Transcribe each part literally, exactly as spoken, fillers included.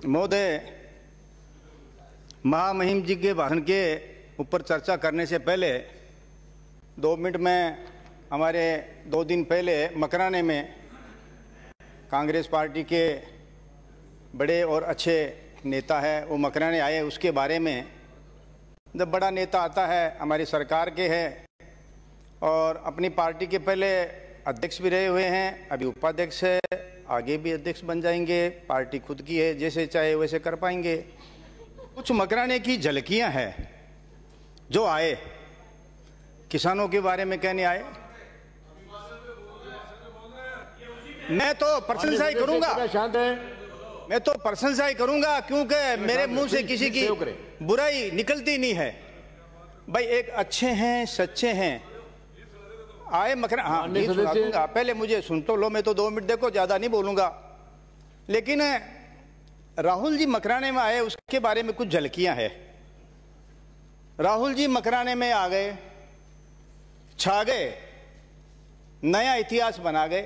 महोदय, महामहिम जी के भाषण के ऊपर चर्चा करने से पहले दो मिनट में, हमारे दो दिन पहले मकराने में कांग्रेस पार्टी के बड़े और अच्छे नेता है वो मकराने आए, उसके बारे में। जब बड़ा नेता आता है, हमारी सरकार के है और अपनी पार्टी के पहले अध्यक्ष भी रहे हुए हैं, अभी उपाध्यक्ष है, आगे भी अध्यक्ष बन जाएंगे, पार्टी खुद की है, जैसे चाहे वैसे कर पाएंगे। कुछ मकराने की झलकियां हैं जो आए, किसानों के बारे में कहने आए। मैं तो प्रशंसा ही करूंगा, मैं तो प्रशंसा ही करूंगा क्योंकि मेरे मुंह से किसी की बुराई निकलती नहीं है। भाई एक अच्छे हैं, सच्चे हैं, आए मकरा। हाँ, सुना दूंगा, पहले मुझे सुन तो लो, मैं तो दो मिनट देखो, ज्यादा नहीं बोलूंगा। लेकिन राहुल जी मकराने में आए, उसके बारे में कुछ झलकियां हैं। राहुल जी मकराने में आ गए, छा गए, नया इतिहास बना गए।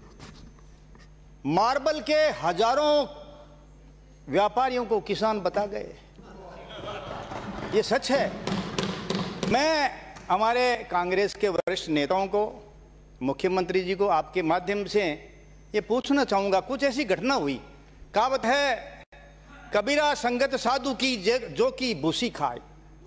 मार्बल के हजारों व्यापारियों को किसान बता गए, ये सच है। मैं हमारे कांग्रेस के वरिष्ठ नेताओं को, मुख्यमंत्री जी को आपके माध्यम से ये पूछना चाहूंगा, कुछ ऐसी घटना हुई, कहावत है कबीरा संगत साधु की जो की भूसी खाए,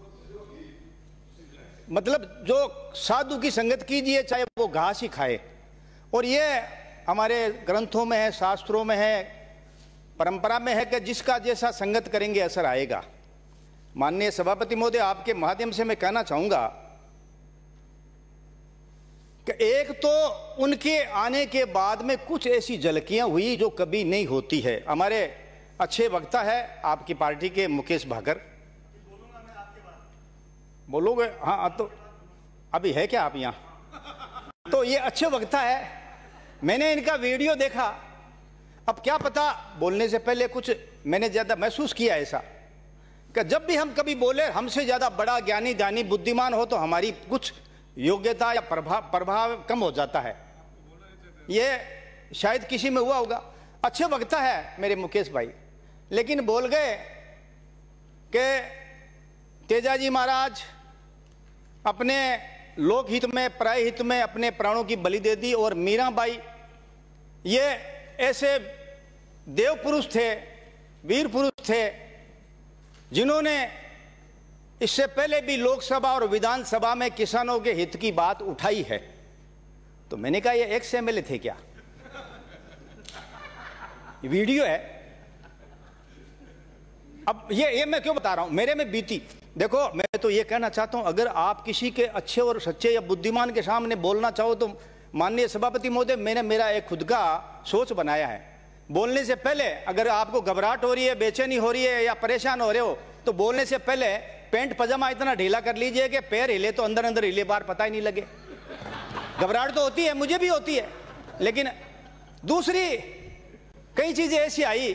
मतलब जो साधु की संगत कीजिए चाहे वो घास ही खाए। और ये हमारे ग्रंथों में है, शास्त्रों में है, परंपरा में है कि जिसका जैसा संगत करेंगे असर आएगा। माननीय सभापति महोदय, आपके माध्यम से मैं कहना चाहूंगा कि एक तो उनके आने के बाद में कुछ ऐसी झलकियां हुई जो कभी नहीं होती है। हमारे अच्छे वक्ता है आपकी पार्टी के मुकेश भाकर, बोलोगे? हाँ, तो अभी है क्या आप यहाँ? तो ये अच्छे वक्ता है, मैंने इनका वीडियो देखा। अब क्या पता, बोलने से पहले कुछ मैंने ज्यादा महसूस किया ऐसा कि जब भी हम कभी बोले हमसे ज्यादा बड़ा ज्ञानी दानी बुद्धिमान हो तो हमारी कुछ योग्यता या प्रभाव प्रभाव कम हो जाता है। ये शायद किसी में हुआ होगा। अच्छे वक्ता है मेरे मुकेश भाई, लेकिन बोल गए कि तेजाजी महाराज अपने लोकहित में, प्राय हित में अपने प्राणों की बलि दे दी, और मीराबाई ये ऐसे देव पुरुष थे, वीर पुरुष थे, जिन्होंने इससे पहले भी लोकसभा और विधानसभा में किसानों के हित की बात उठाई है। तो मैंने कहा ये एक्स एमएलए थे क्या? वीडियो है। अब ये ये मैं क्यों बता रहा हूं, मेरे में बीती। देखो, मैं तो ये कहना चाहता हूं, अगर आप किसी के अच्छे और सच्चे या बुद्धिमान के सामने बोलना चाहो तो माननीय सभापति महोदय, मैंने मेरा एक खुद का सोच बनाया है। बोलने से पहले अगर आपको घबराहट हो रही है, बेचैनी हो रही है या परेशान हो रहे हो, तो बोलने से पहले पैंट पजामा इतना ढीला कर लीजिए कि पैर हिले तो अंदर अंदर हिले, बार पता ही नहीं लगे। घबराहट तो होती है, मुझे भी होती है। लेकिन दूसरी कई चीजें ऐसी आई,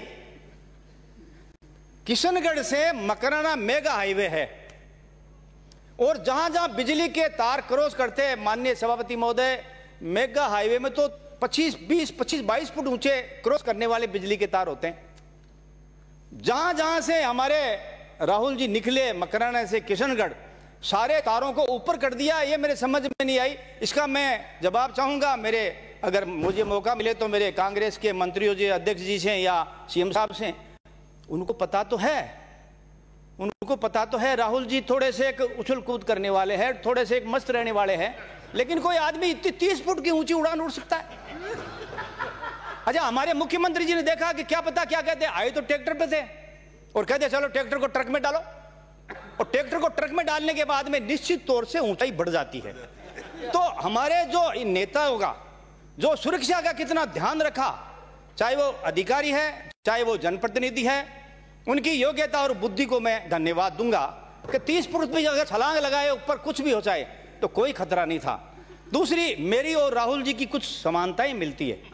किशनगढ़ से मकराना मेगा हाईवे है, और जहां जहां बिजली के तार क्रॉस करते हैं माननीय सभापति महोदय, मेगा हाईवे में तो पच्चीस बीस पच्चीस बाईस फुट ऊंचे क्रॉस करने वाले बिजली के तार होते हैं। जहां जहां से हमारे राहुल जी निकले मकराना से किशनगढ़, सारे तारों को ऊपर कर दिया। ये मेरे समझ में नहीं आई, इसका मैं जवाब चाहूंगा। मेरे अगर मुझे मौका मिले तो मेरे कांग्रेस के मंत्रियों जी, अध्यक्ष जी से या सीएम साहब से, उनको पता तो है, उनको पता तो है। राहुल जी थोड़े से एक उछल कूद करने वाले हैं, थोड़े से एक मस्त रहने वाले हैं, लेकिन कोई आदमी इतनी तीस फुट की ऊंची उड़ान उड़ सकता है? अच्छा, हमारे मुख्यमंत्री जी ने देखा कि क्या पता क्या कहते, आए तो ट्रैक्टर पे थे और कहते चलो ट्रैक्टर को ट्रक में डालो, और ट्रैक्टर को ट्रक में डालने के बाद में निश्चित तौर से ऊंचाई बढ़ जाती है। तो हमारे जो नेता होगा, जो सुरक्षा का कितना ध्यान रखा, चाहे वो अधिकारी है चाहे वो जनप्रतिनिधि है, उनकी योग्यता और बुद्धि को मैं धन्यवाद दूंगा कि तीस फुट भी अगर छलांग लगाए ऊपर कुछ भी हो जाए तो कोई खतरा नहीं था। दूसरी, मेरी और राहुल जी की कुछ समानताएं मिलती है।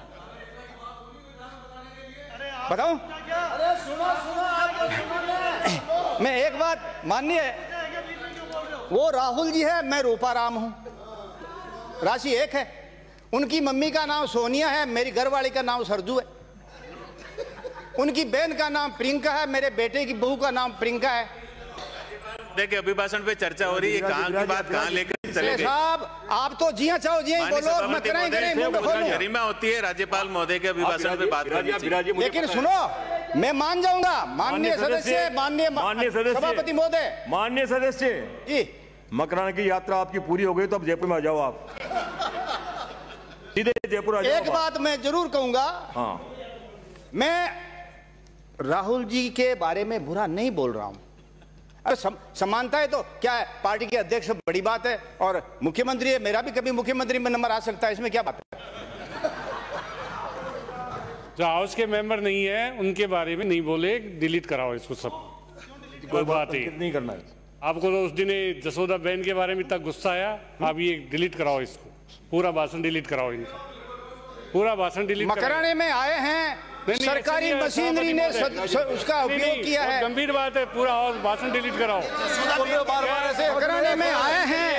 बताऊं? अरे सुनो सुनो, मैं एक बात, माननीय, वो राहुल जी है, मैं रूपाराम हूं, राशि एक है। उनकी मम्मी का नाम सोनिया है, मेरी घरवाली का नाम सरजू है। उनकी बहन का नाम प्रियंका है, मेरे बेटे की बहू का नाम प्रियंका है। देखिए अभिभाषण पे चर्चा हो रही है, कहाँ की बात कहाँ लेकर चले गए साहब। आप तो जी हाँ चाहो जी हाँ बोलो, मैं कराएं करें गरिमा होती है राज्यपाल महोदय के अभिभाषण पे बात करनी चाहिए। लेकिन सुनो, मैं मान जाऊंगा माननीय सदस्य, माननीय माननीय सदस्य, सभापति महोदय, माननीय सदस्य जी, मकराना की यात्रा आपकी पूरी हो गई तो अब जयपुर में आ जाओ, आप सीधे जयपुर आ जाओ। एक बात मैं जरूर कहूंगा, हाँ, मैं राहुल जी के बारे में बुरा नहीं बोल रहा हूं। अरे सम, समानता है तो क्या है, पार्टी के अध्यक्ष बड़ी बात है, और मुख्यमंत्री है, मेरा भी कभी मुख्यमंत्री में नंबर आ सकता है, इसमें क्या बात है। जो हाउस के मेंबर नहीं है उनके बारे में नहीं बोले, डिलीट कराओ इसको सब। कोई बात नहीं करना है आपको। तो उस दिन जसोदा बहन के बारे में इतना गुस्सा आया, आप ये डिलीट कराओ इसको, पूरा भाषण डिलीट कराओ इनका, पूरा भाषण डिलीट। मकराने में आए हैं, सरकारी मशीनरी ने उसका उपयोग किया है, गंभीर बात है, पूरा भाषण डिलीट कराओ। मकराने में आए हैं,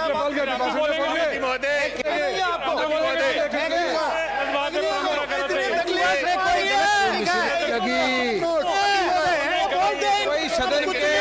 कोई सदन के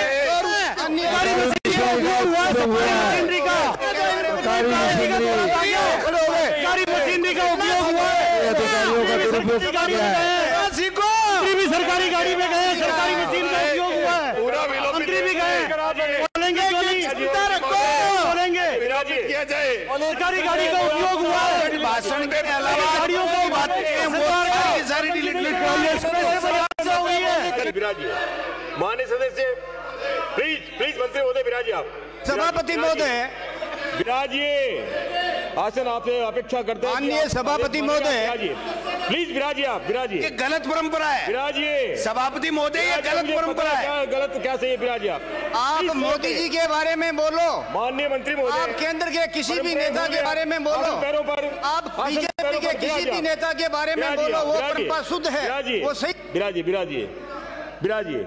मशीनरी का उपयोग हुआ है, अधिकारियों का दुरुपयोग किया है, भी सरकारी गाड़ी में गए, सरकारी मशीन का उपयोग हुआ है, मंत्री भी गए, बोलेंगे बोलेंगे किया जाए, सरकारी गाड़ी का उपयोग हुआ है, भाषण के अलावा गाड़ियों को सारी डिलीट हुई है। विराजिए माननीय सदस्य, प्लीज प्लीज मंत्री महोदय विराजिए, आप सभापति महोदय विराजिए, आसन आपसे अपेक्षा करते हैं। माननीय सभापति महोदय प्लीज विराजिए, आप विराजिए। ये गलत परंपरा है, विराजिए सभापति महोदय, ये गलत परंपरा है। गलत क्या सही है, विराजिए आप। आप मोदी जी के बारे में बोलो, माननीय मंत्री महोदय, आप केंद्र के किसी भी नेता के बारे में बोलो, पैरों पर आप बीजेपी के किसी भी नेता के बारे में बोलो, वो परंपरा शुद्ध है, वो सही। विराजिए विराजिए विराजिए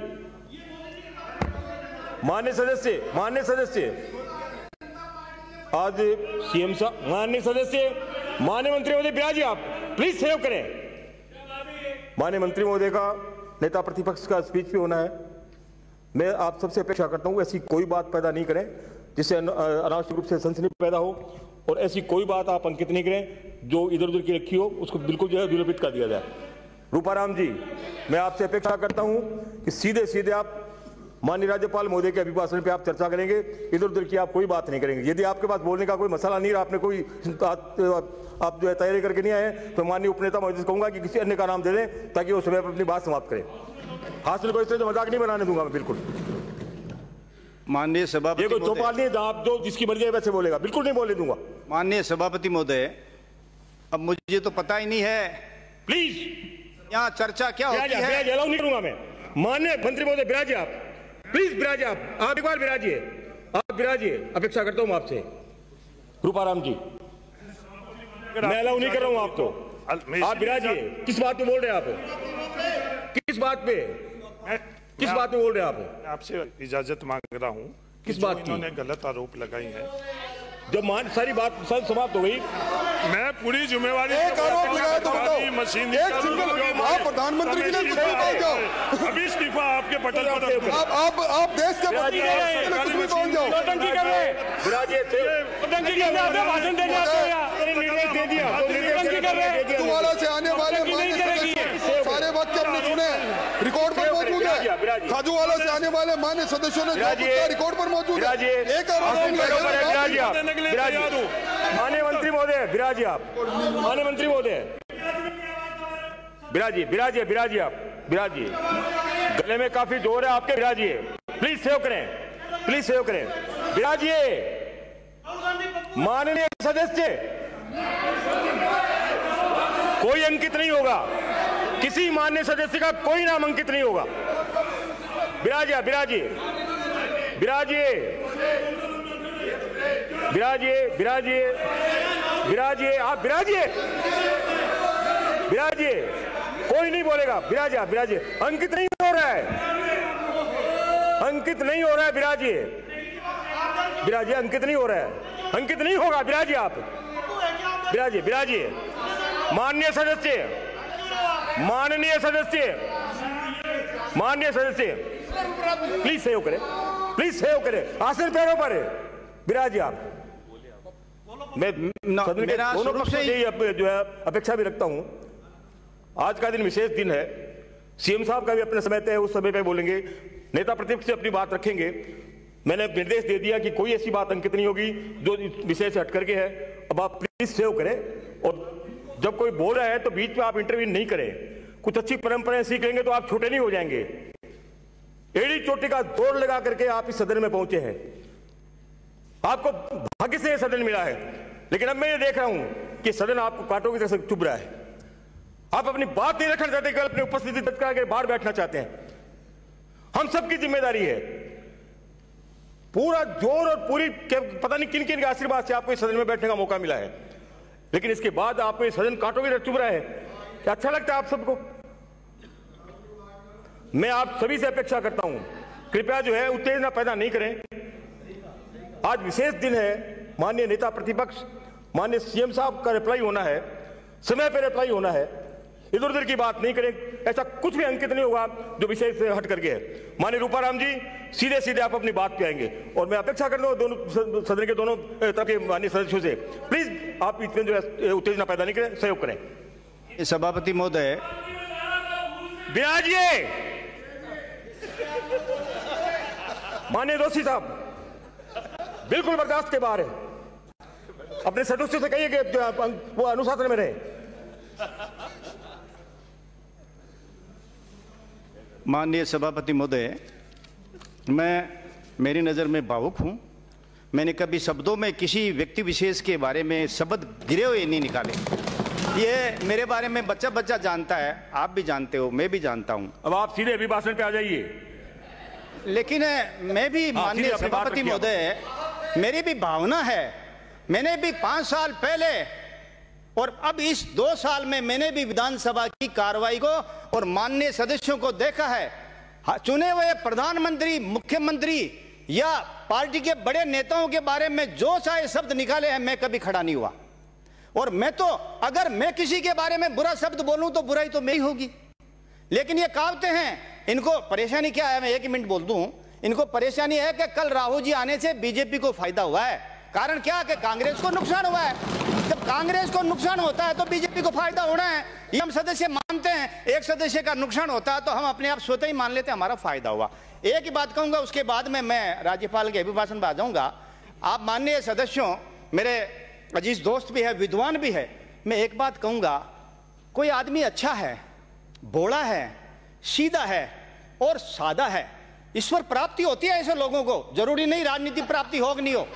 माननीय सदस्य, माननीय सदस्य, आज सीएम साहब, माननीय सदस्य, माननीय मंत्री महोदय विराजिए, आप प्लीज सहयोग करें। माननीय मंत्री महोदय का नेता प्रतिपक्ष का स्पीच भी होना है। मैं आप सबसे अपेक्षा करता हूं ऐसी कोई बात पैदा नहीं करें जिससे अनावश्यक रूप से सनसनी पैदा हो, और ऐसी कोई बात आप अंकित नहीं करें जो इधर उधर की रखी हो, उसको बिल्कुल जो है विलोपित कर दिया जाए। रूपाराम जी, मैं आपसे अपेक्षा करता हूं कि सीधे सीधे आप माननीय राज्यपाल महोदय के अभिभाषण पे आप चर्चा करेंगे, इधर उधर की आप कोई बात नहीं करेंगे। यदि आपके पास बोलने का कोई मसला नहीं, आपने कोई आप जो है तैयारी करके नहीं आए, तो माननीय उपनेता महोदय से कहूंगा कि किसी अन्य का नाम दे दें ताकि वो समय पर अपनी बात समाप्त करें। हासिल को इससे मजाक नहीं बनाने दूंगा मैं, बिल्कुल। माननीय सभापति ये कोई चौपाल नहीं, आप जो जिसकी मर्जी है वैसे बोलेगा, बिल्कुल नहीं बोलने दूंगा। माननीय सभापति महोदय, अब मुझे तो पता ही नहीं है प्लीज यहाँ चर्चा क्या होती है। अलाउ नहीं करूंगा मैं। माननीय मंत्री महोदय विराजिए, आप प्लीज विराजिए, आप आप एक बार विराजिए, आप विराजिए, अपेक्षा करता हूं आपसे। रूपाराम जी, मैं अलाउ नहीं कर रहा हूं आपको, आप विराजिए। किस बात पे बोल रहे हैं आप, किस बात पे, किस बात पे बोल रहे हैं आप? आपसे इजाजत मांग रहा हूं, किस बात की? इन्होंने गलत आरोप लगाई है। जब मान सारी बात सब समाप्त हो गई, मैं पूरी जिम्मेवारी एक आरोप लगाया तो बताओ, मशीन एक सिंगल आप प्रधानमंत्री के लिए कुछ भी बोल जाओ, अभी इस्तीफा आपके पटल पर आप आप आप देश के कुछ भी बोल जाओ। नौटंकी कर रहे हैं, विराजिए, नौटंकी करने आते हैं, भाषण देने आते हैं यहाँ। निर्देश दे दिया, नौटंकी कर रहे हैं। खाजूवाला से आने वाले माननीय सदस्य सारे वक्त हमने सुने, रिकॉर्ड पर मौजूद है। खाजूवाला से आने वाले माननीय सदस्यों ने रिकॉर्ड पर मौजूद है। एक आरोप माननीय मंत्री महोदय विराजिए, आप माननीय मंत्री महोदय विराजिए, विराजिए, विराजिए, आप विराजिए। गले में काफी जोर है आपके, विराजिए, प्लीज सेव करें, प्लीज सेव करें, विराजिए। माननीय सदस्य, कोई अंकित नहीं होगा, किसी माननीय सदस्य का कोई नाम अंकित नहीं होगा। विराजिए, विराजिए, विराजिए, विराजिए, विराजिए, विराजिए, आप विराजिए, विराजिए, कोई नहीं बोलेगा। विराजिए, आप विराजिए, अंकित नहीं हो रहा है, अंकित नहीं हो रहा है, विराजिए, विराजिए, अंकित नहीं हो रहा है, अंकित नहीं होगा, विराजिए, आप विराजिए, विराजिए। माननीय सदस्य, माननीय सदस्य, माननीय सदस्य प्लीज सहयोग करें, प्लीज सहयोग करें, आसन पैरों पर है। विराज जी आप, मैं सदन के दोनों पक्ष से जो है अपेक्षा भी रखता हूं। आज का दिन विशेष दिन है, सीएम साहब का भी अपने समय तय, उस समय पे बोलेंगे, नेता प्रतिपक्ष से अपनी बात रखेंगे। मैंने निर्देश दे दिया कि कोई ऐसी बात अंकित नहीं होगी जो विषय से हट करके है। अब आप प्लीज सेव करें, और जब कोई बोल रहा है तो बीच में आप इंटरव्यू नहीं करें। कुछ अच्छी परंपराएं सीख लेंगे तो आप छोटे नहीं हो जाएंगे। एड़ी चोटी का दौड़ लगा करके आप इस सदन में पहुंचे हैं, आपको भाग्य से यह सदन मिला है। लेकिन अब मैं ये देख रहा हूं कि सदन आपको कांटों की तरह से चुभ रहा है। आप अपनी बात नहीं रखना चाहते, केवल अपनी उपस्थिति दर्ज करा के बाहर बैठना चाहते हैं। हम सबकी जिम्मेदारी है, पूरा जोर और पूरी पता नहीं किन किन के आशीर्वाद से आपको इस सदन में बैठने का मौका मिला है। लेकिन इसके बाद आपको इस सदन कांटों की तरह चुभ रहा है। क्या अच्छा लगता है आप सबको? मैं आप सभी से अपेक्षा करता हूं, कृपया जो है उत्तेजना पैदा नहीं करें। आज विशेष दिन है, माननीय नेता प्रतिपक्ष, माननीय सीएम साहब का रिप्लाई होना है, समय पर रिप्लाई होना है। इधर उधर की बात नहीं करें, ऐसा कुछ भी अंकित नहीं होगा जो विषय से हट करके है। माननीय रूपाराम जी, सीधे सीधे आप अपनी बात पे आएंगे, और मैं अपेक्षा करता हूं दोनों सदन के दोनों तरफ के माननीय सदस्यों से, प्लीज आप इसमें जो है उत्तेजना पैदा नहीं करें, सहयोग करें। सभापति महोदय, बिराजिए। माननीय दोषी साहब बिल्कुल बर्दाश्त के बाहर है, अपने सदस्यों से कहिए कि वो अनुशासन में रहे। माननीय सभापति महोदय, मैं मेरी नज़र में भावुक हूं। मैंने कभी शब्दों में किसी व्यक्ति विशेष के बारे में शब्द गिरे हुए नहीं निकाले। ये मेरे बारे में बच्चा बच्चा जानता है, आप भी जानते हो, मैं भी जानता हूं। अब आप सीधे अभिभाषण पे आ जाइए। लेकिन मैं भी माननीय सभापति महोदय, मेरी भी भावना है। मैंने भी पांच साल पहले और अब इस दो साल में मैंने भी विधानसभा की कार्रवाई को और माननीय सदस्यों को देखा है। चुने हुए प्रधानमंत्री, मुख्यमंत्री या पार्टी के बड़े नेताओं के बारे में जो चाहे शब्द निकाले हैं, मैं कभी खड़ा नहीं हुआ। और मैं तो, अगर मैं किसी के बारे में बुरा शब्द बोलूं तो बुराई तो मैं ही होगी। लेकिन ये कहावतें हैं, इनको परेशानी क्या है, मैं एक मिनट बोल दूं। इनको परेशानी है कि कल राहुल जी आने से बीजेपी को फायदा हुआ है। कारण क्या कि कांग्रेस को नुकसान हुआ है। जब कांग्रेस को नुकसान होता है तो बीजेपी को फायदा होना है, ये हम सदस्य मानते हैं। एक सदस्य का नुकसान होता है तो हम अपने आप स्वतः ही मान लेते हैं हमारा फायदा हुआ। एक ही बात कहूंगा, उसके बाद में मैं राज्यपाल के अभिभाषण पर आ जाऊंगा। आप माननीय सदस्यों, मेरे अजीज दोस्त भी है, विद्वान भी है, मैं एक बात कहूंगा, कोई आदमी अच्छा है, भोला है, सीधा है और सादा है, ईश्वर प्राप्ति होती है ऐसे लोगों को। जरूरी नहीं राजनीति प्राप्ति हो कि नहीं हो,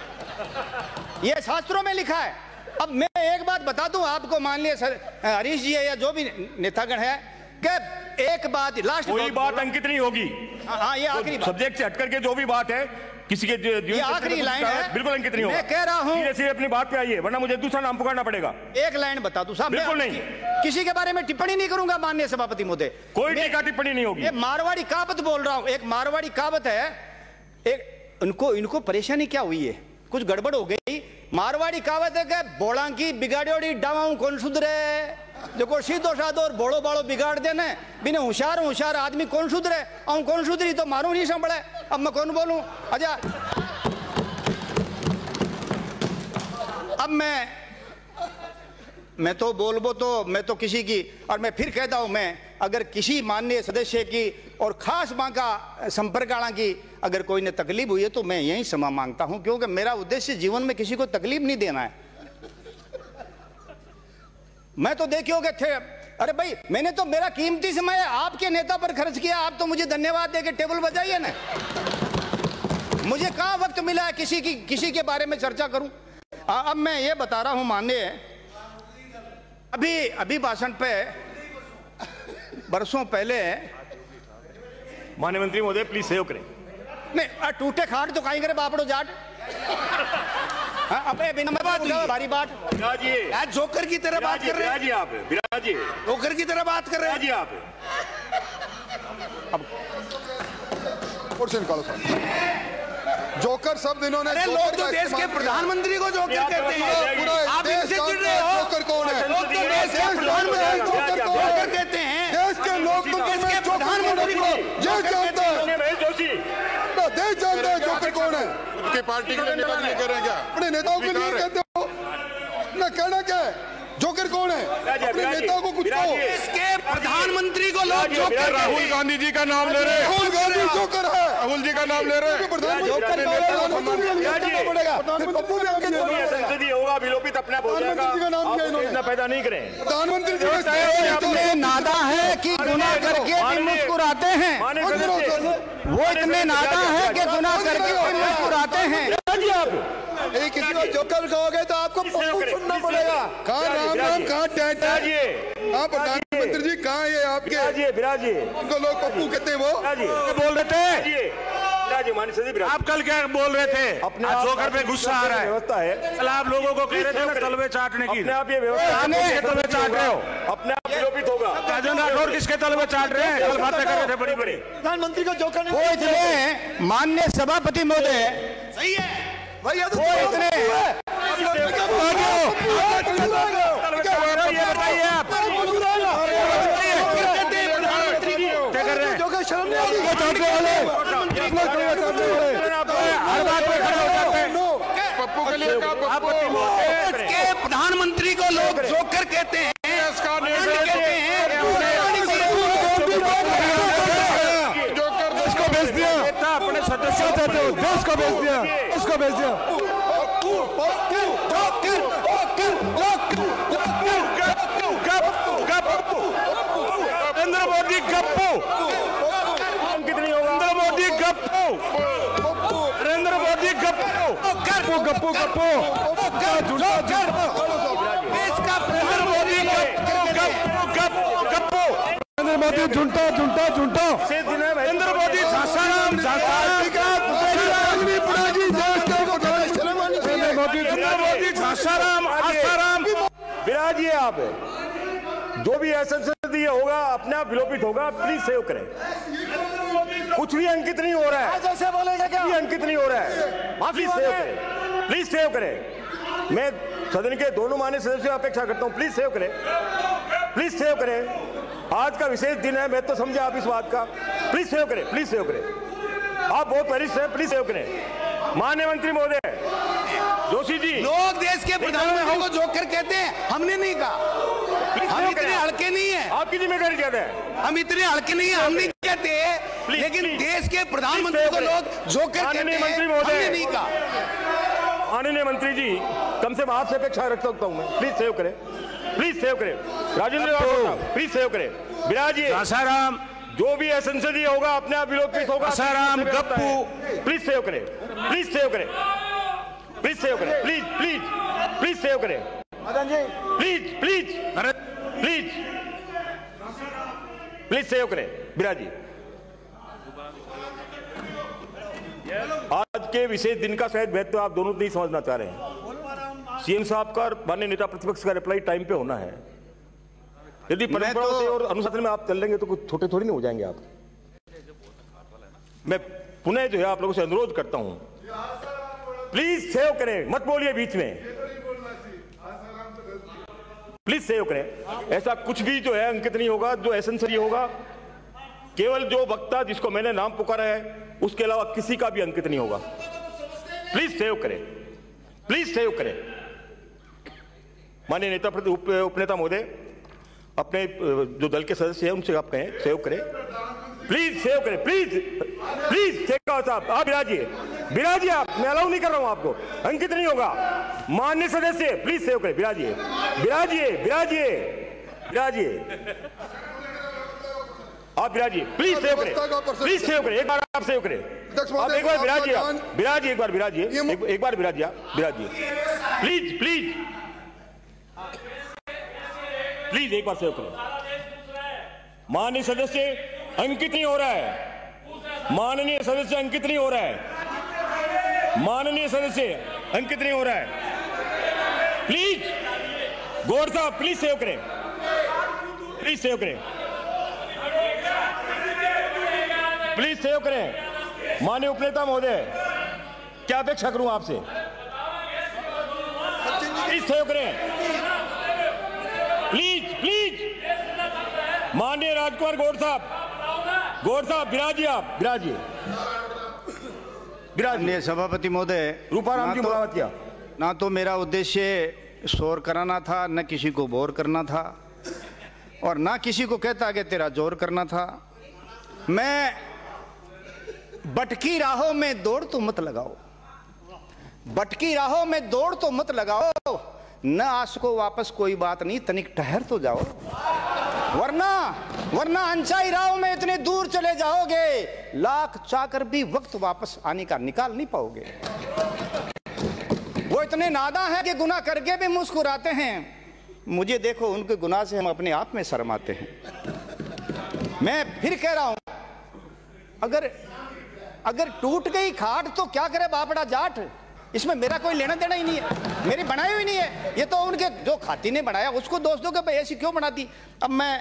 यह शास्त्रों में लिखा है। अब मैं एक बात बता दूं आपको, माननीय हरीश जी है या जो भी नेतागण है, कि एक बात लास्ट, कोई बात अंकित नहीं होगी। हाँ, ये आखिरी बात, सब्जेक्ट से हटकर के जो भी बात है किसी के ये आखिरी लाइन है, बिल्कुल अंकित नहीं होगा। मैं कह रहा हूं, सीधे सीधे अपनी बात पे आइए, वरना मुझे दूसरा नाम पुकारना पड़ेगा। एक लाइन बता दूं साहब, बिल्कुल नहीं, किसी के बारे में टिप्पणी नहीं करूंगा माननीय सभापति महोदय। कोई टीका टिप्पणी नहीं होगी। ये मारवाड़ी कहावत बोल रहा हूं, एक मारवाड़ी कहावत है। एक इनको इनको परेशानी क्या हुई है, कुछ गड़बड़ हो गई। मारवाड़ी कहावत है कि बोला की बिगाड़ोड़ी डावाऊं कौन सुधरे, जो को सीधो साधो और बोड़ो बाड़ो बिगाड़ देने, बिना होशियार होशियार आदमी कौन सुधरे। और कौन सुधरी तो मारू नहीं संभले, अब मैं कौन बोलूं। अच्छा, अब मैं मैं तो बोलबो तो मैं तो किसी की, और मैं फिर कहता हूं, मैं अगर किसी माननीय सदस्य की और खास मां का संपर्क आना की अगर कोई ने तकलीफ हुई है तो मैं यही क्षमा मांगता हूं, क्योंकि मेरा उद्देश्य जीवन में किसी को तकलीफ नहीं देना है। मैं तो देखियोगे थे, अरे भाई मैंने तो मेरा कीमती समय आपके नेता पर खर्च किया, आप तो मुझे धन्यवाद देके टेबल बजाइए ना। मुझे कहां वक्त मिला है किसी की किसी के बारे में चर्चा करूं। अब मैं ये बता रहा हूं माननीय, अभी अभी भाषण पे बरसों पहले, माननीय मंत्री महोदय प्लीज सहयोग करें। नहीं, टूटे खाट तो कहीं करे बापड़ो जाट। हाँ, अबे बिना बात भारी बात, आज जोकर की तरह बात कर रहे हैं आप, बिराजिए जोकर की तरह बात कर रहे हैं आप। अब और से निकालो साहब। जोकर शब्द इन्होंने, लोग तो देश के प्रधानमंत्री को जोकर कहते हैं, आप इनसे चिढ़ रहे हो। जोकर कौन है? लोग तो देश के प्रधानमंत्री को जोकर कहते हैं। देश के लोग तो देश के प्रधानमंत्री को देश जानता है, महेश जोशी देश जानता है जोकर कौन है। उनकी पार्टी के नेता नहीं कह रहे हैं क्या? अपने नेताओं के लिए कहते हो ना, कहना क्या है, जोकर कौन है, अपने नेताओं को कुछ कहो। इसके प्रधानमंत्री को लोग जोकर राहुल गांधी जी का नाम ले रहे हैं, राहुल गांधी जोकर है, राहुल जी का नाम ले रहे हैं। प्रधानमंत्री संसदीय होगा विलोपित अपना हो जाएगा, इतना पैदा नहीं करें। प्रधानमंत्री इतने नादा है कि गुनाह करके भी मुस्कुराते हैं, वो इतने नादा है कि गुनाह करके भी मुस्कुराते हैं। एक किसी को जोकर कहोगे तो आपको सुनना पड़ेगा। कहाँ राम राम, कहाँ टैट, कहाँ प्रधानमंत्री जी, कहाँ ये आपके विराजिए, उनको लोग पप्पू कहते हैं, वो बोल रहे थे। आप कल क्या बोल रहे थे? अपने जोकर पे गुस्सा आ रहा है, व्यवस्था है। कल आप लोगों को कह रहे थे ना तलवे चाटने की, अपने आप ये व्यवस्था तलवे चाट रहे हो, अपने आप विलोपित होगा। राजन राठौर किसके तलवे चाट रहे हैं? कल बातें कर रहे थे बड़ी बड़ी। प्रधानमंत्री को जोकर वो इतने माननीय सभापति महोदय, सही है भैया तो वो इतने ये बताइए आप क्या कर रहे हैं? जोकर शर्म नहीं आती, हर बात में खड़े हो जाते हैं। पप्पू के लिए क्या पप्पू? के प्रधानमंत्री को लोग जोकर कहते हैं, इसका कहते हैं। जोकर देश इसको भेज दिया, अपने सदस्यों को देश को भेज दिया, इसको भेज दिया। नरेंद्र मोदी गप्पू, कितनी होगा? नरेंद्र मोदी गप्पू, नरेंद्र मोदी गप्पू, गप्पू गप्पू गप्पू नरेंद्र मोदी गप्पू, नरेंद्र मोदी झुंटा झुंटा झुंटा, नरेंद्र मोदी सासाराम सासाराम, नरेंद्र मोदी नरेंद्र मोदी सासाराम आसाराम। विराजिए आप, जो भी संसदीय होगा अपने आप विलोपित होगा। प्लीज सेव करें, कुछ भी अंकित नहीं हो रहा है, जैसे बोलेगा क्या? कुछ भी अंकित नहीं हो रहा है। प्लीज सेव करें, प्लीज सेव करें। मैं सदन के दोनों माननीय सदस्यों अपेक्षा करता हूं, प्लीज सेव करें, प्लीज सेव करें। आज का विशेष दिन है, मैं तो समझा आप इस बात का। प्लीज सेव करें, प्लीज सेव करें, आप बहुत वरिष्ठ हैं, प्लीज सेव करें। माननीय मंत्री महोदय जोशी जी, लोग देश के प्रधानमंत्री को जोकर कहते हैं, हमने नहीं कहा। हम इतने हल्के नहीं है, आपकी जिम्मेदारी ज्यादा है। हम इतने हल्के नहीं है, हम नहीं कहते, लेकिन देश के प्रधानमंत्री को लोग जोकर कहते हैं, मंत्री महोदय, हमने नहीं कहा। माननीय मंत्री जी, कम से कम आपसे अपेक्षा रख सकता हूं मैं, प्लीज सेव करें, प्लीज सेव करें। राजेंद्र राठौर साहब, प्लीज सेव करें। विराजिए, सासाराम, जो भी असंसदीय होगा अपने आप विलोपित होगा। सासाराम गप्पू, प्लीज सेव करें, प्लीज सेव करें, प्लीज सेव करें, प्लीज प्लीज प्लीज सेव करें, please please please please save करें। विराजिए, आज के विशेष दिन का शायद महत्व आप दोनों नहीं समझना चाह रहे हैं। सीएम साहब का, माननीय नेता प्रतिपक्ष का रिप्लाई टाइम पे होना है। यदि परंपराओं तो... से और अनुशासन में आप चल लेंगे तो कुछ छोटे थोड़ी नहीं हो जाएंगे आप। मैं पुनः जो है आप लोगों से अनुरोध करता हूं, प्लीज सेव करें, मत बोलिए बीच में, प्लीज सेव करें। ऐसा कुछ भी जो है अंकित नहीं होगा, जो एसेंसरी होगा केवल जो वक्ता जिसको मैंने नाम पुकारा है उसके अलावा किसी का भी अंकित नहीं होगा। प्लीज सेव करें, प्लीज सेव करें। माननीय नेता प्रति उप, उपनेता महोदय, अपने जो दल के सदस्य हैं उनसे आप कहें सेव करें, प्लीज सेव करें, प्लीज प्लीज। शेखावत साहब आप विराजिए, विराजिए आप, मैं अलाउ नहीं कर रहा हूं आपको, अंकित नहीं होगा। माननीय सदस्य प्लीज सेव करें, विराजिए विराजिए विराजिए विराजिए आप विराजिए, प्लीज सेव करें, प्लीज सेव करें। एक बार आप सेव करें, आप एक बार विराजिए, आप विराजिए, एक बार विराजिए, एक, एक बार विराजिए, आप विराजिए, प्लीज प्लीज प्लीज एक बार सेव करें। माननीय सदस्य अंकित नहीं हो रहा है, माननीय सदस्य अंकित नहीं हो रहा है, माननीय सदस्य अंकित नहीं हो रहा है। प्लीज गौर साहब प्लीज सेव करें, प्लीज सेव करें, प्लीज सेव करें। माननीय उपनेता महोदय, क्या अपेक्षा करूं आपसे, प्लीज सेव करें, प्लीज प्लीज। माननीय राजकुमार गौड़ साहब, गौर साहब बिराजिए, आप बिराजिए, बिराजिए। सभापति महोदय, रूपाराम की मुलाकात किया। ना तो मेरा उद्देश्य शोर कराना था, न किसी को बोर करना था, और ना किसी को कहता कि तेरा जोर करना था। मैं भटकी राहों में दौड़ तो मत लगाओ, भटकी राहों में दौड़ तो मत लगाओ, न आ सको वापस कोई बात नहीं, तनिक ठहर तो जाओ, वरना वरना अनचाही राहों में इतने दूर चले जाओगे, लाख चाहकर भी वक्त वापस आने का निकाल नहीं पाओगे। वो इतने नादा हैं कि गुनाह करके भी मुस्कुराते हैं। मुझे देखो, उनके गुनाह से हम अपने आप में शर्माते हैं। मैं फिर कह रहा हूं, अगर अगर टूट गई खाट तो क्या करे बापड़ा जाट, इसमें मेरा कोई लेना देना ही नहीं है, मेरी बनाई हुई नहीं है। ये तो उनके जो खाती ने बनाया उसको दोष दो कि भाई ऐसी क्यों बनाती। अब मैं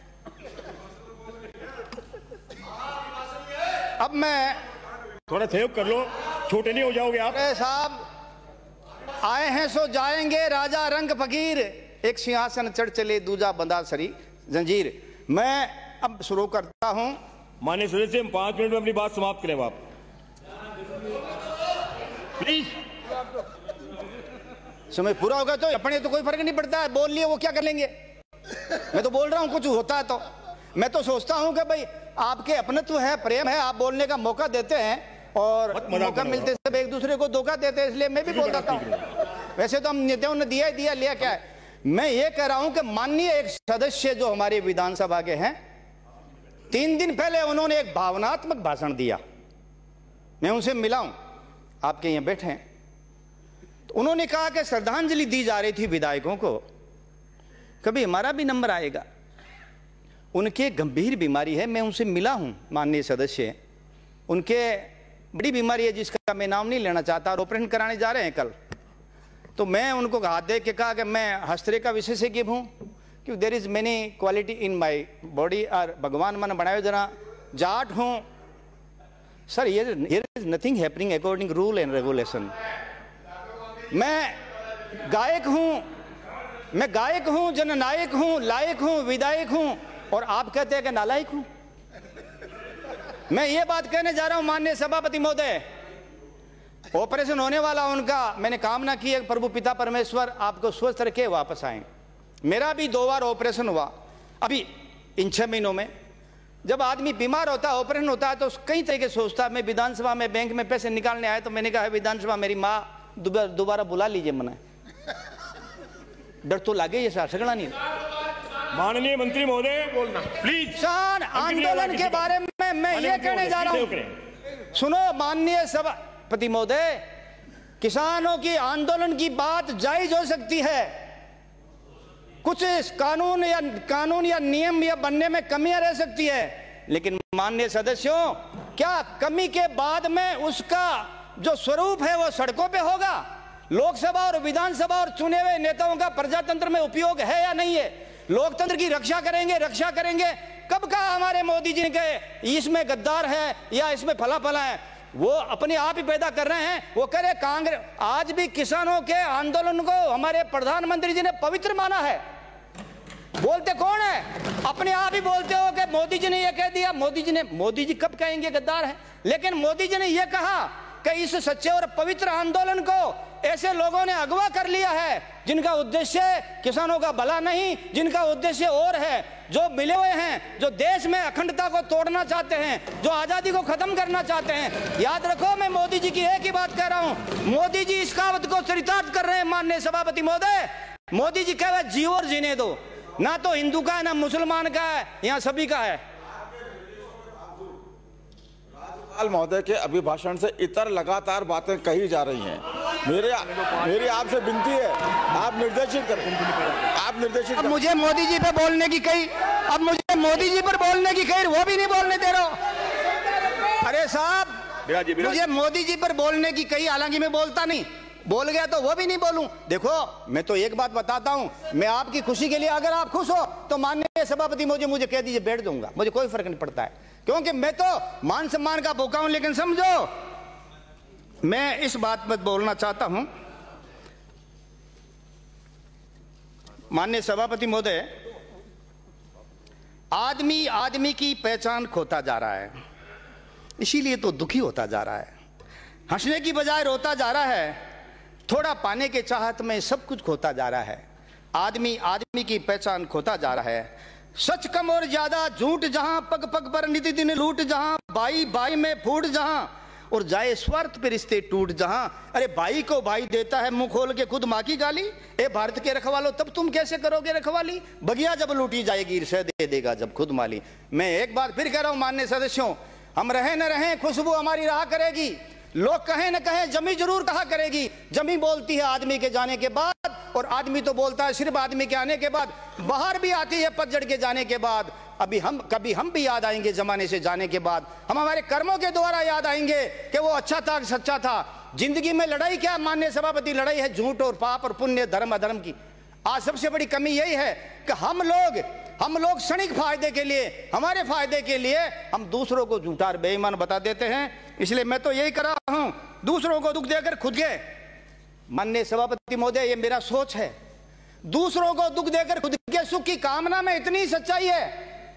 अब मैं थोड़ा सहयोग कर लो, छोटे नहीं हो जाओगे आप। अरे साहब, आए हैं सो जाएंगे, राजा रंग फकीर, एक सिंहासन चढ़ चले दूजा बंदा सरी जंजीर। मैं अब शुरू करता हूं। माननीय सदस्य, हम पांच मिनट में अपनी बात समाप्त करें आप प्लीज। समय पूरा होगा तो अपने तो कोई फर्क नहीं पड़ता है, बोल लिए वो क्या कर लेंगे। मैं तो बोल रहा हूं, कुछ होता है तो मैं तो सोचता हूं कि भाई आपके अपनत्व है, प्रेम है, आप बोलने का मौका देते हैं और मौका मिलते सब एक दूसरे को धोखा देते हैं, इसलिए मैं भी बोल देता हूं। वैसे तो हम नित्यों ने दिया ही दिया, लिया क्या है। मैं ये कह रहा हूं कि माननीय एक सदस्य जो हमारे विधानसभा के हैं, तीन दिन पहले उन्होंने एक भावनात्मक भाषण दिया। मैं उनसे मिला हूं, आपके यहां बैठे हैं। तो उन्होंने कहा कि श्रद्धांजलि दी जा रही थी विधायकों को, कभी हमारा भी नंबर आएगा। उनके गंभीर बीमारी है, मैं उनसे मिला हूं माननीय सदस्य, उनके बड़ी बीमारी है जिसका मैं नाम नहीं लेना चाहता, और ऑपरेशन कराने जा रहे हैं कल। तो मैं उनको हाथ दे के कहा कि मैं हस्तरे का विशेषज्ञ हूं, कि there is many quality in my body, और भगवान मन बनाए जरा जाट हूं सर, ये is nothing happening according rule and regulation. मैं गायक हूं, मैं गायक हूं, जननायक हूं, लायक हूं, विधायक हूं, और आप कहते हैं कि नालायक हूं। मैं ये बात कहने जा रहा हूं माननीय सभापति महोदय, ऑपरेशन होने वाला उनका, मैंने कामना की है प्रभु पिता परमेश्वर आपको स्वस्थ रखे, वापस आए। मेरा भी दो बार ऑपरेशन हुआ अभी इन छह महीनों में। जब आदमी बीमार होता है, ऑपरेशन होता है, तो कई तरीके सोचता है। मैं विधानसभा में बैंक में पैसे निकालने आया तो मैंने कहा विधानसभा मेरी माँ दोबारा बुला लीजिए, मना डर तो लागे ये सगड़ा नहीं। माननीय मंत्री महोदय बोलना प्लीज। किसान आंदोलन के बारे में मैं ये कहने जा रहा हूं, सुनो माननीय सभापति महोदय, किसानों की आंदोलन की बात जायज हो सकती है, कुछ कानून या कानून या नियम या बनने में कमियां रह सकती है, लेकिन माननीय सदस्यों, क्या कमी के बाद में उसका जो स्वरूप है वो सड़कों पे होगा? लोकसभा और विधानसभा और चुने हुए नेताओं का प्रजातंत्र में उपयोग है या नहीं है? लोकतंत्र की रक्षा करेंगे, रक्षा करेंगे। कब कहा हमारे मोदी जी ने कहे इसमें गद्दार है या इसमें फला फला है? वो अपने आप ही पैदा कर रहे हैं। वो करे कांग्रेस, आज भी किसानों के आंदोलन को हमारे प्रधानमंत्री जी ने पवित्र माना है। बोलते कौन है? अपने आप ही बोलते हो कि मोदी जी ने यह कह दिया। मोदी जी ने, मोदी जी कब कहेंगे गद्दार है? लेकिन मोदी जी ने यह कहा कि इस सच्चे और पवित्र आंदोलन को ऐसे लोगों ने अगवा कर लिया है जिनका उद्देश्य किसानों का भला नहीं, जिनका उद्देश्य और है, जो मिले हुए हैं, जो देश में अखंडता को तोड़ना चाहते हैं, जो आजादी को खत्म करना चाहते हैं। याद रखो, मैं मोदी जी की एक ही बात कह रहा हूं, मोदी जी इस कहावत को चरितार्थ कर रहे हैं। माननीय सभापति महोदय, मोदी जी कह रहे जियो और जीने दो, ना तो हिंदू का है ना मुसलमान का है, यहाँ सभी का है। महोदय के अभिभाषण से इतर लगातार बातें कही जा रही हैं। मेरे मेरी आपसे विनती है, आप निर्देशित करें, आप निर्देशित अब मुझे मोदी जी पे बोलने की कही, अब मुझे मोदी जी पर बोलने की कही, वो भी नहीं बोलने दे रहे हो। अरे साहब, मुझे मोदी जी पर बोलने की कही, हालांकि मैं बोलता नहीं, बोल गया तो वो भी नहीं बोलूं। देखो, मैं तो एक बात बताता हूं, मैं आपकी खुशी के लिए, अगर आप खुश हो तो माननीय सभापति मुझे मुझे कह दीजिए, बैठ दूंगा, मुझे कोई फर्क नहीं पड़ता है, क्योंकि मैं तो मान सम्मान का भूखा हूं। लेकिन समझो, मैं इस बात पर बोलना चाहता हूं, माननीय सभापति महोदय, आदमी आदमी की पहचान खोता जा रहा है, इसीलिए तो दुखी होता जा रहा है। हंसने की बजाय रोता जा रहा है, थोड़ा पाने के चाहत में सब कुछ खोता जा रहा है। आदमी आदमी की पहचान खोता जा रहा है। सच कम और ज्यादा झूठ जहां, पग पग पर नित दिन लूट जहां, भाई भाई में फूट जहां, और जाए स्वार्थ पे रिश्ते टूट जहां। अरे भाई को भाई देता है मुंह खोल के खुद माँ की गाली। ए भारत के रखवालो तब तुम कैसे करोगे रखवाली, बगिया जब लूटी जाएगी ईर्ष्या दे देगा जब खुद माली। मैं एक बार फिर कह रहा हूं माननीय सदस्यों, हम रहे न रहे खुशबू हमारी रहा करेगी, लोग कहें न कहें जमी जरूर कहा करेगी। जमी बोलती है आदमी के जाने के बाद, और आदमी तो बोलता है सिर्फ आदमी के आने के बाद। बाहर भी आती है पतझड़ के जाने के बाद। अभी हम कभी हम भी याद आएंगे जमाने से जाने के बाद, हम हमारे कर्मों के द्वारा याद आएंगे कि वो अच्छा था सच्चा था। जिंदगी में लड़ाई क्या माननीय सभापति, लड़ाई है झूठ और पाप और पुण्य धर्म अधर्म की। आज सबसे बड़ी कमी यही है कि हम लोग हम लोग क्षणिक फायदे के लिए, हमारे फायदे के लिए हम दूसरों को झूठा और बेईमान बता देते हैं। इसलिए मैं तो यही कर रहा हूं, दूसरों को दुख देकर खुद के, माननीय सभापति महोदय ये मेरा सोच है, दूसरों को दुख देकर खुद के सुख की कामना में इतनी सच्चाई है,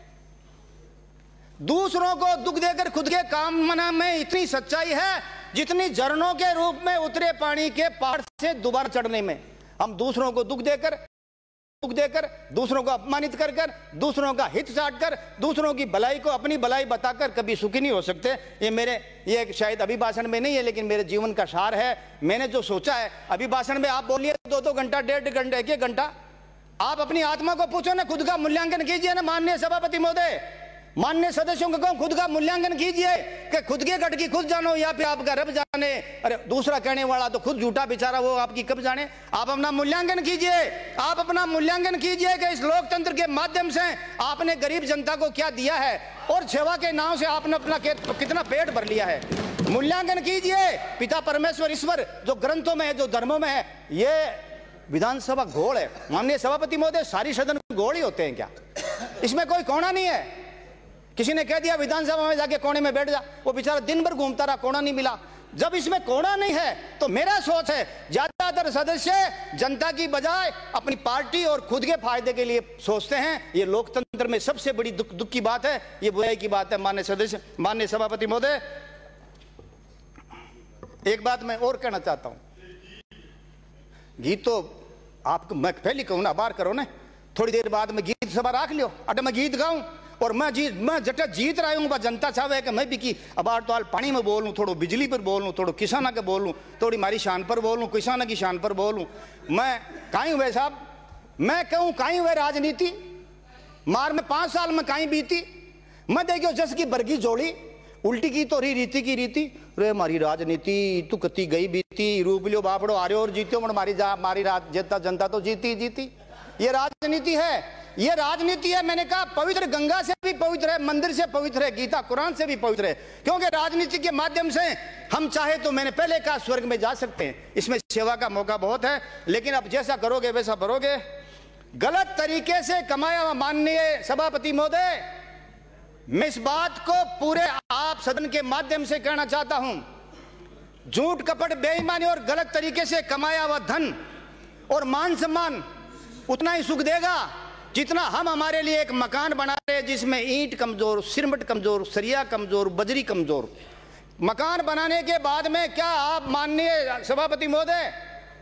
दूसरों को दुख देकर खुद के कामना में इतनी सच्चाई है जितनी झरनों के रूप में उतरे पानी के पहाड़ से दोबारा चढ़ने में। हम दूसरों को दुख देकर दुख देकर दूसरों को अपमानित कर कर, दूसरों का हित चाट कर, दूसरों की भलाई को अपनी भलाई बताकर कभी सुखी नहीं हो सकते। ये मेरे ये शायद अभिभाषण में नहीं है, लेकिन मेरे जीवन का सार है। मैंने जो सोचा है, अभिभाषण में आप बोलिए दो दो घंटा डेढ़ घंटा एक एक घंटा, आप अपनी आत्मा को पूछो ना, खुद का मूल्यांकन कीजिए ना माननीय सभापति महोदय, माननीय सदस्यों को कहूं खुद का मूल्यांकन कीजिए कि खुद के गट की खुद जानो या फिर आपका रब जाने। अरे दूसरा कहने वाला तो खुद झूठा बेचारा, वो आपकी कब जाने। आप अपना मूल्यांकन कीजिए, आप अपना मूल्यांकन कीजिए कि इस लोकतंत्र के माध्यम से आपने गरीब जनता को क्या दिया है और सेवा के नाम से आपने अपना कितना पेट भर लिया है। मूल्यांकन कीजिए। पिता परमेश्वर ईश्वर जो ग्रंथों में है, जो धर्मों में है, ये विधानसभा घोड़ है। माननीय सभापति महोदय, सारी सदन घोड़ ही होते हैं क्या? इसमें कोई कोना नहीं है। किसी ने कह दिया विधानसभा में जाके कोने में बैठ जा, वो बेचारा दिन भर घूमता रहा, कोना नहीं मिला। जब इसमें कोना नहीं है तो मेरा सोच है ज्यादातर सदस्य जनता की बजाय अपनी पार्टी और खुद के फायदे के लिए सोचते हैं। ये लोकतंत्र में सबसे बड़ी दुख दुख की बात है, ये बुराई की बात है। माननीय सदस्य, माननीय सभापति महोदय, एक बात मैं और कहना चाहता हूं। गीत तो आपको मैं पहले कहूं ना, बार करो ना, थोड़ी देर बाद में गीत सभा रख लियो, अटे मैं गीत गाऊं और मैं जीत मैं जटा जीत रहा हूँ। जनता चाहे कि मैं भी की अबार तो पानी में बोलूँ, थोड़ा बिजली पर बोलूँ, थोड़ा किसाना के बोलूँ, थोड़ी मारी शान पर बोलूँ, किसाना की शान पर बोलूँ। मैं कहीं हुए साहब, मैं कहूँ कहीं हुए राजनीति मार में पाँच साल में कहीं बीती। मैं देखियो जस की बरगी जोड़ी उल्टी की तो री रीति की रीति। रे हमारी राजनीति तू कती गई बीती, रूप लियो बापड़ो आ रहे और जीत्यो मन मारी जा मारी राज जनता जनता तो जीती जीती। ये राजनीति है, ये राजनीति है। मैंने कहा पवित्र गंगा से भी पवित्र है, मंदिर से पवित्र है, गीता कुरान से भी पवित्र है, क्योंकि राजनीति के माध्यम से हम चाहे तो मैंने पहले कहा स्वर्ग में जा सकते हैं। इसमें सेवा का मौका बहुत है, लेकिन अब जैसा करोगे वैसा भरोगे। गलत तरीके से कमाया हुआ, माननीय सभापति महोदय, मैं इस बात को पूरे आप सदन के माध्यम से कहना चाहता हूं, झूठ कपट बेईमानी और गलत तरीके से कमाया हुआ धन और मान सम्मान उतना ही सुख देगा जितना हम हमारे लिए एक मकान बना रहे हैं जिसमें ईंट कमजोर, सिरमट कमजोर, सरिया कमजोर, बजरी कमजोर। मकान बनाने के बाद में क्या आप माननीय सभापति महोदय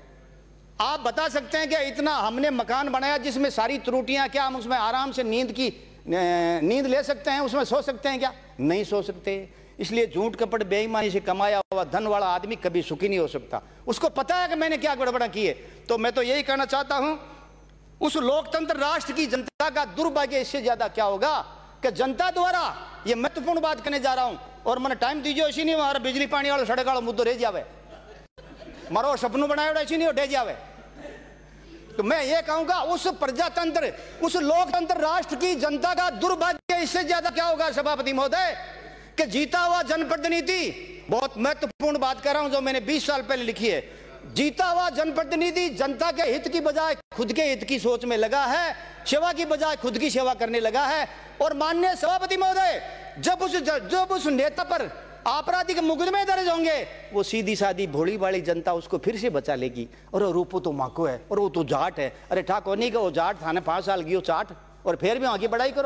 आप बता सकते हैं कि इतना हमने मकान बनाया जिसमें सारी त्रुटियां, क्या हम उसमें आराम से नींद की नींद ले सकते हैं, उसमें सो सकते हैं क्या? नहीं सो सकते। इसलिए झूठ कपट बेईमानी से कमाया हुआ धन वाला आदमी कभी सुखी नहीं हो सकता। उसको पता है कि मैंने क्या गड़बड़ा की है। तो मैं तो यही कहना चाहता हूं, उस लोकतंत्र राष्ट्र की जनता का दुर्भाग्य इससे ज्यादा क्या होगा कि जनता द्वारा, ये महत्वपूर्ण बात करने जा रहा हूं और मैंने टाइम दीजिए, इसी नहीं हमारा बिजली पानी वाला सड़क वाला मुद्दो रह जावे, मारो सपनों बनाया इसी नहीं डे जावे। तो मैं ये कहूंगा उस प्रजातंत्र, उस लोकतंत्र राष्ट्र की जनता का दुर्भाग्य इससे ज्यादा क्या होगा सभापति महोदय कि जीता हुआ जनप्रतिनिधि, बहुत महत्वपूर्ण बात कर रहा हूं जो मैंने बीस साल पहले लिखी है, जीता हुआ जनप्रतिनिधि जनता के हित की बजाय खुद के हित की सोच में लगा है, सेवा की बजाय खुद की सेवा करने लगा है। और माननीय सभापति महोदय, जब उस जब उस नेता पर आपराधिक मुकदमे दर्ज होंगे, वो सीधी सादी भोली वाली जनता उसको फिर से बचा लेगी। और रूपो तो माको है और वो तो जाट है, अरे ठाकुर नहीं का वो जाट थाने पांच साल की चाट और फिर भी वहां की बड़ाई करो।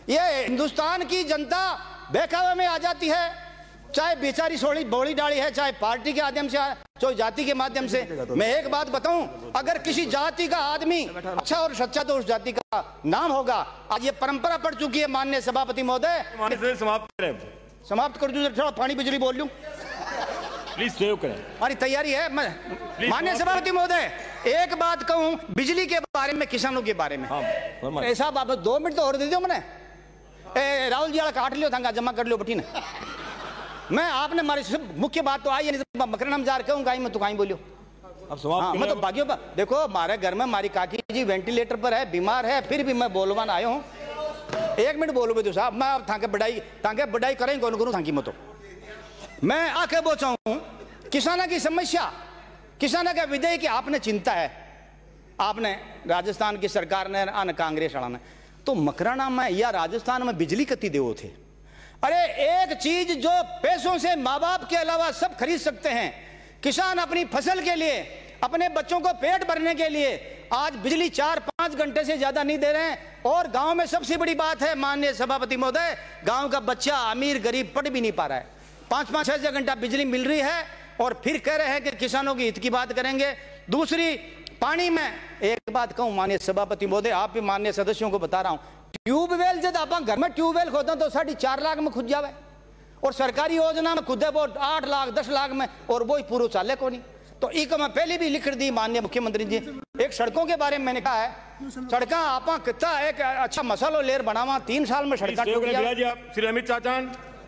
ये हिंदुस्तान की जनता बहकावे में आ जाती है, चाहे बेचारी सोड़ी बोली डाली है, चाहे पार्टी के माध्यम से, चाहे जाति के माध्यम से। मैं एक बात बताऊं, अगर किसी जाति का आदमी अच्छा और सच्चा तो उस जाति का नाम होगा। आज ये परंपरा पड़ चुकी है माननीय सभापति महोदय। समाप्त करें, समाप्त कर दूं, थोड़ा पानी बिजली बोल लूं, प्लीज सेव करें। हमारी तैयारी है। मैं माननीय सभापति महोदय एक बात कहूं, बिजली के बारे में, किसानों के बारे में। ऐसा बात दो मिनट तो और दे दो मैंने। ए, राहुल जी काट लियो था, जमा कर लियो बटी ने। मैं आपने हमारी मुख्य बात तो आई, नहीं तो मकर नाम जार कहूँ मैं तो कहीं बोलियो। अब हाँ, मैं तो बागियों पर देखो, हमारे घर में हमारी काकी जी वेंटिलेटर पर है, बीमार है, फिर भी मैं बोलवान आया हूँ। एक मिनट बोलो बेटू साहब, मैं अब थाके बढ़ाई थाके बढ़ाई करें कौन करूँ थाकी मत। मैं आके बोचाऊँ किसानों की समस्या, किसानों का विधेयक की आपने चिंता है, आपने राजस्थान की सरकार ने आन कांग्रेस वाला ने तो मकराना में या राजस्थान में बिजली कति देवो थे। अरे एक चीज जो पैसों से माँ बाप के अलावा सब खरीद सकते हैं, किसान अपनी फसल के लिए, अपने बच्चों को पेट भरने के लिए आज बिजली चार पांच घंटे से ज्यादा नहीं दे रहे हैं। और गांव में सबसे बड़ी बात है माननीय सभापति महोदय, गांव का बच्चा अमीर गरीब पढ़ भी नहीं पा रहा है, पांच पांच छह छह घंटा बिजली मिल रही है और फिर कह रहे हैं कि किसानों की हित की बात करेंगे। दूसरी, पानी में एक बात कहूं माननीय सभापति महोदय, आप भी माननीय सदस्यों को बता रहा हूं, ट्यूबवेल जब आप घर में ट्यूबवेल खोदते तो साढ़े चार लाख में खुद जावे और सरकारी योजना में खुद है वो आठ लाख दस लाख में, और वो ही पूरा चाले को नहीं। तो एक मैं पहले भी लिख दी माननीय मुख्यमंत्री जी। एक सड़कों के बारे में मैंने कहा है, सड़का आप कितना एक अच्छा मसालो लेर बनावा, तीन साल में सड़क। श्री अमित चाचा,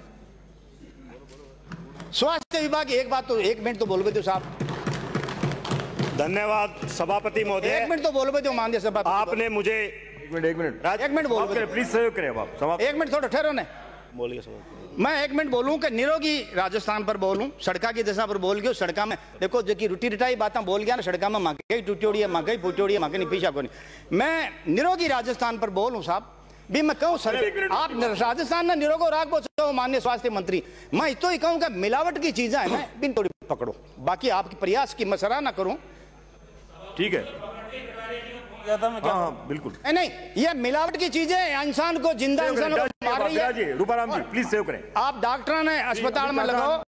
स्वास्थ्य विभाग, एक बात तो एक मिनट तो बोलोगे तो साहब। धन्यवाद सभापति महोदय, एक मिनट तो बोलोगे तो माननीय सभापति, आपने मुझे एक मिनट एक मिनट एक मिनट बोल, प्लीज सहयोग करें आप समाप्त। एक मिनट थोड़ा ठहरो ने, बोलिए। मैं एक मिनट बोलूं कि निरोगी राजस्थान पर बोलूं, सड़का की दशा पर बोल गया। सड़का में देखो जो कि रुटी रिटाई बातें बोल गया ना, सड़का में महंगाई टूटी है, महंगाई फूटी है, महंगाई पीछा को नहीं। मैं निरोगी राजस्थान पर बोलूं साहब भी, मैं कहूँ सर आप राजस्थान में निरोगो राग पहुंचाओ माननीय स्वास्थ्य मंत्री। मैं तो ही कहूँ कि मिलावट की चीजें है ना बिन थोड़ी पकड़ो, बाकी आपके प्रयास की मैं सराहना करूं। ठीक है, हाँ, हाँ, बिल्कुल नहीं, ये मिलावट की चीजें इंसान को, जिंदा इंसान को मार रही है। रूपाराम जी प्लीज सेव करें। आप डॉक्टर ने अस्पताल में लगाओ।